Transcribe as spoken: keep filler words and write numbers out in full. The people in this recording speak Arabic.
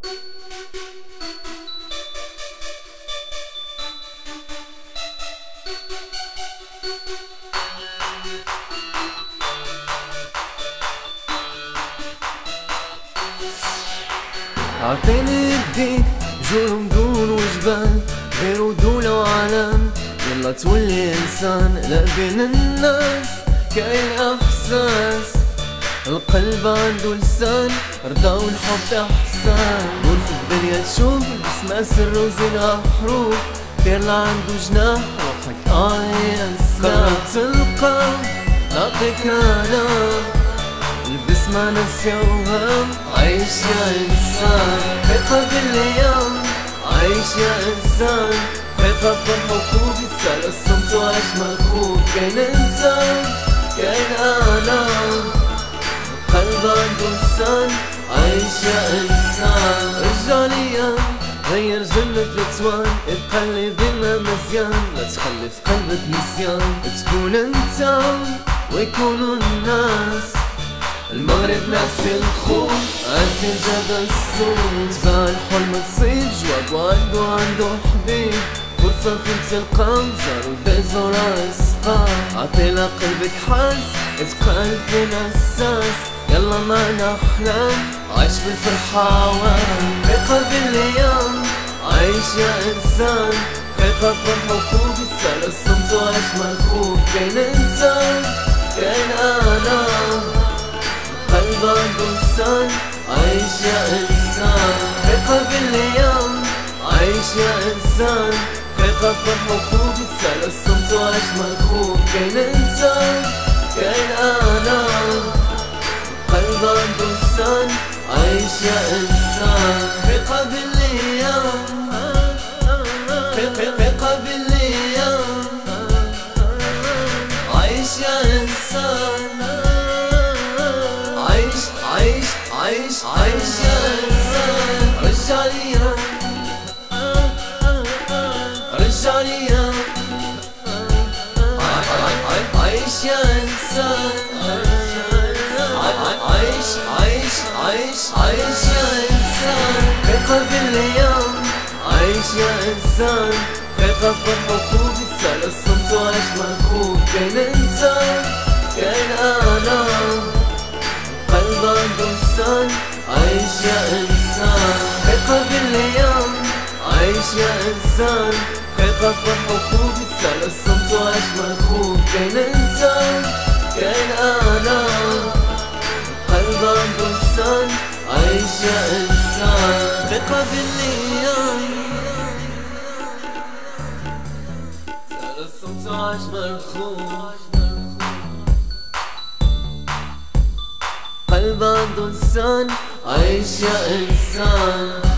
عطيني يديك جرم دون وجبان غير ودولة وعالم يلا تولي انسان. لا بين الناس كاين احساس القلب عنده لسان رضا والحب احسان. قول في الدنيا تشوف اسمها سر وزينها حروف دير لا عنده جناح روحك اه انسان. تلقى نعطيك كلام البسمة ناسية وهم عيش يا انسان. ثقة بالايام عيش يا انسان. ثقة في الحقوق يتسال الصمت وعيش مخوف. كاين انسان كاين الام قلب عنده لسان عيش يا انسان. رجاليا غير جنة الاتوان ابقى اللي بينا مزيان. لا تخلي في قلبك نسيان تكون انت ويكونوا الناس. المغرب نفس الخوف عارفين جبل الصوت تبع الحلم تصيب جواب وعنده عنده حبيب. فرصة فين تلقى زار وبيزور اسقى. عطينا قلبك حاس اتبقى فين اساس. يلا معنا احلام عايش بالفرحة عوام. ثقة بالايام عيش يا انسان. ثقة في الحقوق يتسال الصمت وعيش مخوف. كاين انسان كاين الام قلب عنده لسان عيش يا انسان. ثقة بالايام عيش يا انسان. ثقة في الحقوق يتسال الصمت وعيش مخوف. كاين انسان كاين الام قلب عنده لسان عيش يا انسان. ثقة بالايام ثقة بالايام عيش يا انسان. عيش عيش عيش عيش يا انسان. رجاليا رجاليا عيش يا انسان. عيش عيش عيش عيش يا انسان. ثقة بالايام عيش يا انسان. ثقة في الحقوق يتسال الصمت وعيش مخوف. كاين انسان كاين الام قلب عنده لسان عيش يا انسان. ثقة بالايام عيش يا انسان. ثقة في الحقوق يتسال الصمت وعيش مخوف. كاين انسان كاين الام قلب عنده لسان عيش يا انسان. ثقة بالايام يتسال الصمت وعيش مخوف. قلب عنده لسان عيش يا انسان.